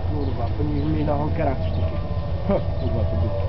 Kurwa, powinniśmy mieli na honkerach coś takiego. Kurwa, to by.